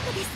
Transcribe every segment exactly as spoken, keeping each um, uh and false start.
ことです。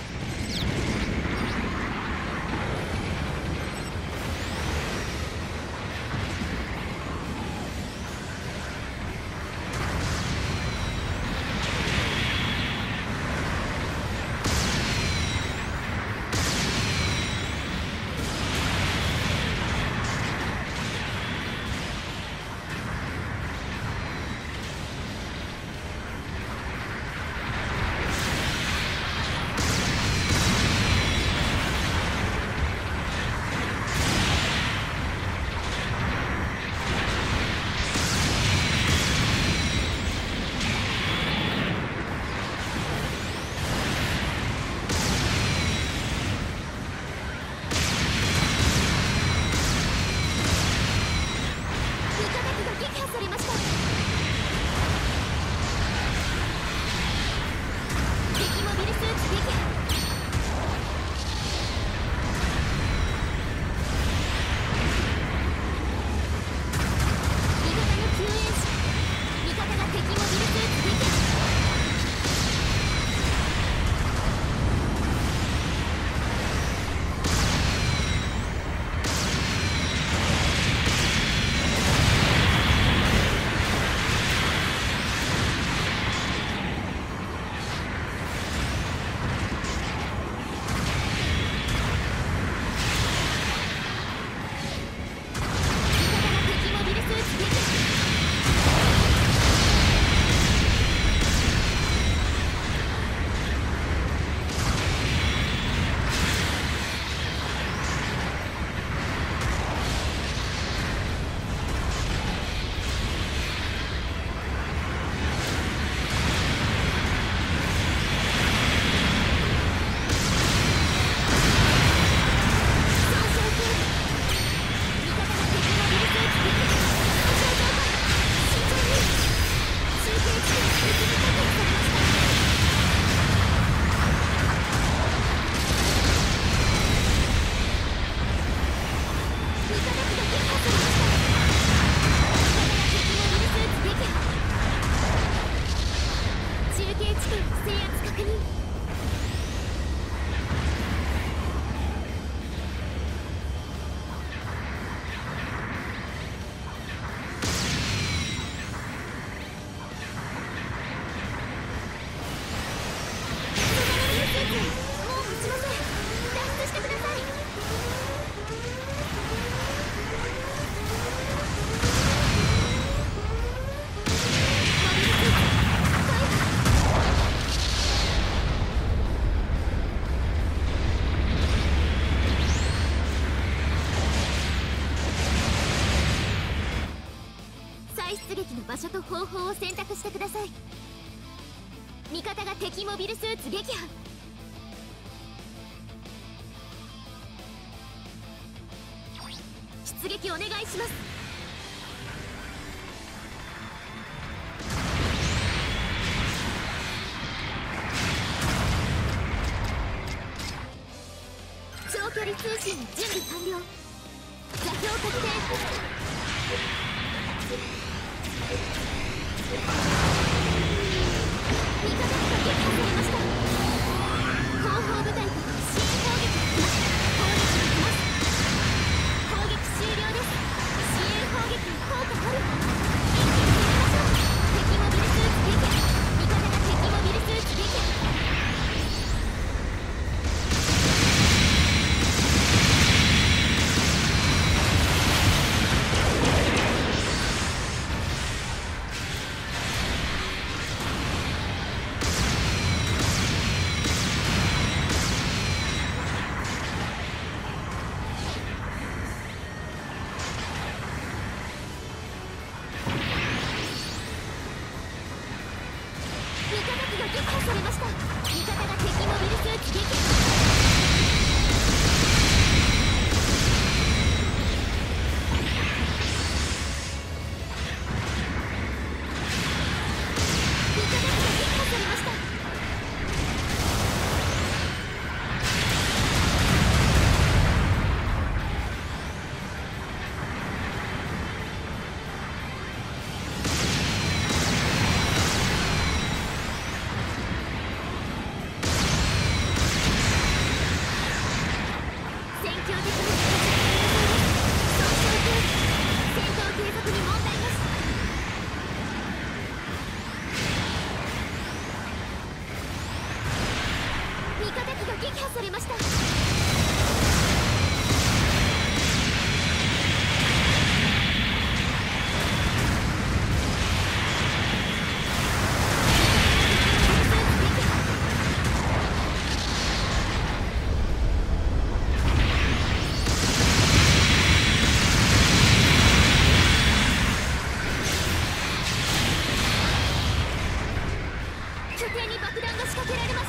場所と方法を選択してください。味方が敵モビルスーツ撃破。出撃お願いします。長距離通信準備完了。座標確定。味方が撃破されました。後方部隊と支援攻撃。攻撃します。攻撃終了です。支援攻撃に効果ある。一気に攻めましょう。敵モビルスーツ撃破。味方が敵モビルスーツ撃破。 味方機が撃破されました。拠点に爆弾が仕掛けられました。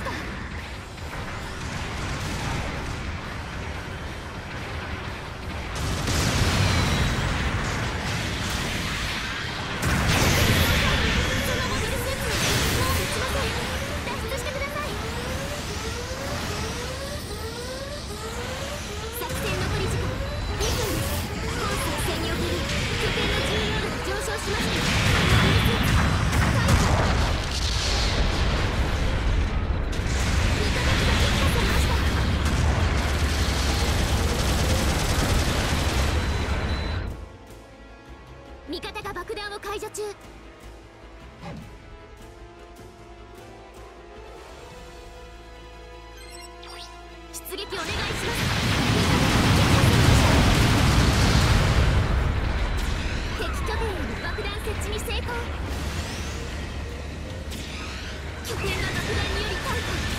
そのモデルスーツもう撃ちません。脱出してください。作戦残り時間にふんです。本戦戦における拠点の重要度が上昇しました。味方が爆弾を解除中。出撃お願いします。敵拠点への爆弾設置に成功。拠点が爆弾により逮捕。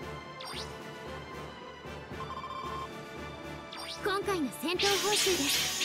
今回の戦闘報酬です。